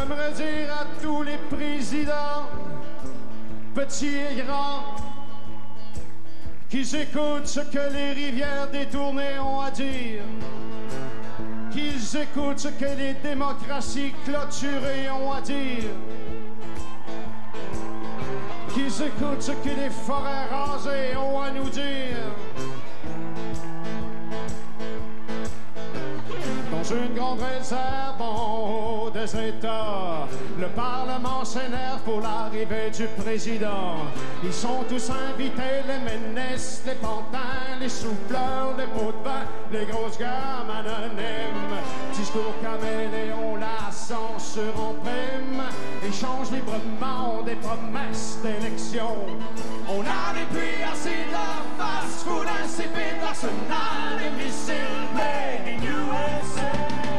J'aimerais dire à tous les présidents, petits et grands, qu'ils écoutent ce que les rivières détournées ont à dire, qu'ils écoutent ce que les démocraties clôturées ont à dire, qu'ils écoutent ce que les forêts rasées ont à nous dire. Dans une grande réserve en haut des États, le Parlement s'énerve pour l'arrivée du président. Ils sont tous invités, les ménesses, les pantins, les souffleurs, les pots de vin, les grosses gammes anonymes. Discours caméléon, la censure en prime, échange librement des promesses d'élection. On a des puits assez de la face, foule insipide, l'arsenal des missiles made in USA.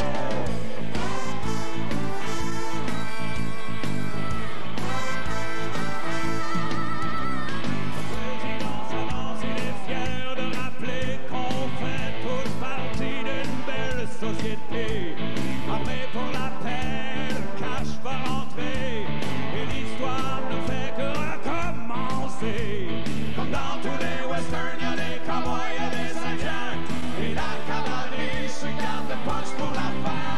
Société. Après pour la paix, le cash va rentrer et l'histoire ne fait que recommencer. Comme dans tous les westerns, y'a des cowboys, y'a des indiens et la cavalerie se garde le punch pour la fin.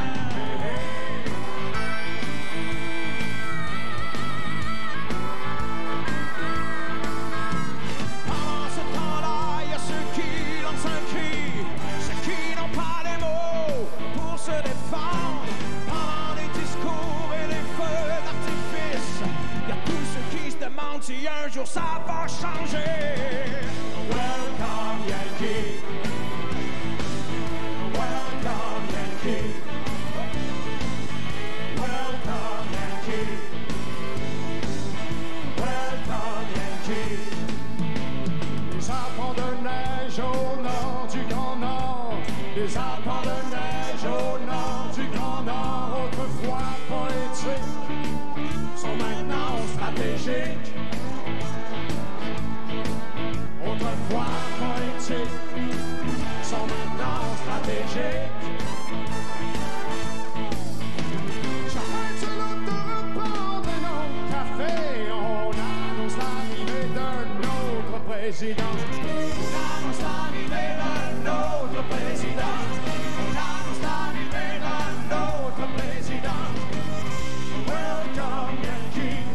Pendant ce temps-là, y'a ceux qui lancent un cri, ceux qui n'ont pas les mots pour se défendre. Pendant les discours et les feux d'artifice, y a tous ceux qui se demandent si un jour ça va changer. Welcome Yankee, welcome Yankee, welcome Yankee, welcome Yankee. Les arpents de neige au nord du Grand Nord, les arpents de neige au nord du Grand Nord, autrefois poétiques, sont maintenant stratégiques. Autrefois poétiques, sont maintenant stratégiques. J'arrête sur l'autoroute prendre un autre café, on annonce l'arrivée d'un autre président. On annonce l'arrivée d'un autre président. On annonce l'arrivée d'un autre président. Welcome Yankee,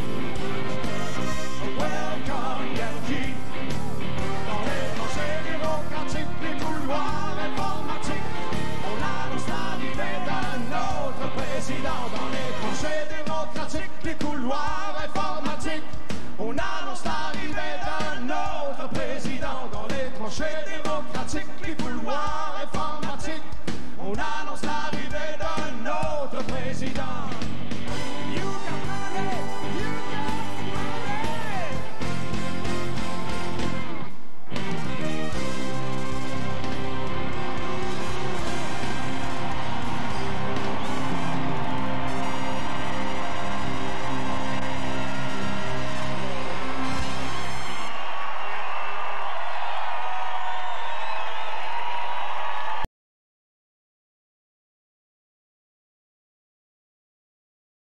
Welcome Yankee. dans les tranchées démocratiques, les couloirs informatiques, On annonce l'arrivée d'un autre président. dans les tranchées démocratiques, les couloirs informatiques. On annonce l'arrivée d'un autre président. Dans les tranchées démocratiques.